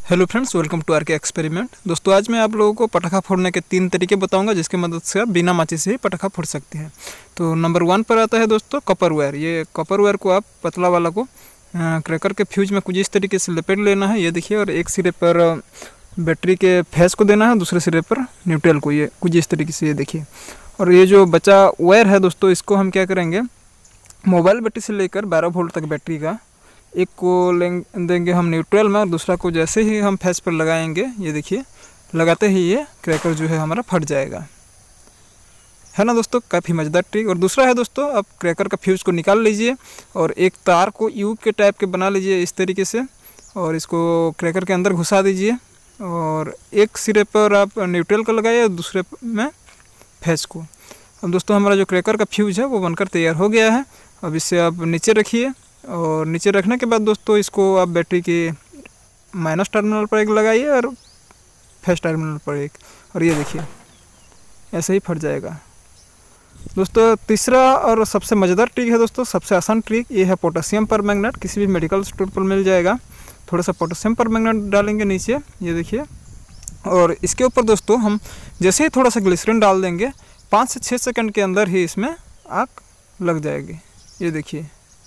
Hello friends, welcome to RK experiment. दोस्तों, आज मैं आप लोगों को पटाखा फोड़ने के 3 तरीके बताऊंगा जिसकी मदद से आप बिना माचिस से ही पटाखा फोड़ सकते हैं। तो नंबर 1 पर आता है दोस्तों कॉपर वायर। ये कॉपर वायर को आप पतला वाला को क्रैकर के फ्यूज में कुछ इस तरीके से लपेट लेना है। ये देखिए, और एक सिरे पर बैटरी के फेस को देना है, दूसरे सिरे पर न्यूट्रल को। ये कुछ इस तरीके से, ये देखिए। और ये जो बचा वायर है दोस्तों, इसको हम क्या करेंगे, मोबाइल बैटरी से लेकर 12 वोल्ट तक बैटरी का एक को देंगे हम न्यूट्रल में, और दूसरा को जैसे ही हम फेस पर लगाएंगे, ये देखिए, लगाते ही ये क्रैकर जो है हमारा फट जाएगा। है ना दोस्तों, काफ़ी मज़ेदार ट्रिक। और दूसरा है दोस्तों, आप क्रैकर का फ्यूज़ को निकाल लीजिए और एक तार को यू के टाइप के बना लीजिए इस तरीके से, और इसको क्रैकर के अंदर घुसा दीजिए। और एक सिरे पर आप न्यूट्रल का लगाइए और दूसरे में फेस को। अब दोस्तों, हमारा जो क्रैकर का फ्यूज़ है वो बनकर तैयार हो गया है। अब इसे आप नीचे रखिए, और नीचे रखने के बाद दोस्तों इसको आप बैटरी के माइनस टर्मिनल पर एक लगाइए और फेस टर्मिनल पर एक, और ये देखिए ऐसे ही फट जाएगा। दोस्तों, तीसरा और सबसे मज़ेदार ट्रिक है दोस्तों, सबसे आसान ट्रिक ये है पोटेशियम परमैंगनेट। किसी भी मेडिकल स्टोर पर मिल जाएगा। थोड़ा सा पोटेशियम परमैंगनेट डालेंगे नीचे, ये देखिए, और इसके ऊपर दोस्तों हम जैसे ही थोड़ा सा ग्लिसरीन डाल देंगे, 5 से 6 सेकंड के अंदर ही इसमें आग लग जाएगी। ये देखिए,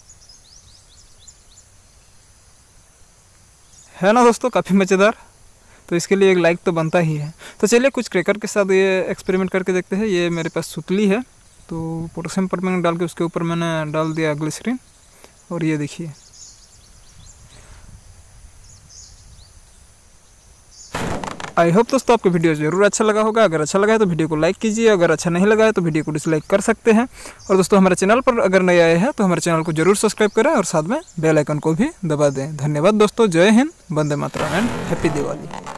है ना दोस्तों, काफ़ी मज़ेदार। तो इसके लिए एक लाइक तो बनता ही है। तो चलिए कुछ क्रैकर के साथ ये एक्सपेरिमेंट करके देखते हैं। ये मेरे पास सुतली है, तो पोटेशियम परमैंगनेट डाल के उसके ऊपर मैंने डाल दिया ग्लिसरीन, और ये देखिए। आई होप दोस्तों आपको वीडियो ज़रूर अच्छा लगा होगा। अगर अच्छा लगा है तो वीडियो को लाइक कीजिए, अगर अच्छा नहीं लगा है तो वीडियो को डिसलाइक कर सकते हैं। और दोस्तों, हमारे चैनल पर अगर नए आए हैं तो हमारे चैनल को जरूर सब्सक्राइब करें और साथ में बेल आइकन को भी दबा दें। धन्यवाद दोस्तों, जय हिंद, वंदे मातरम एंड हैप्पी दिवाली।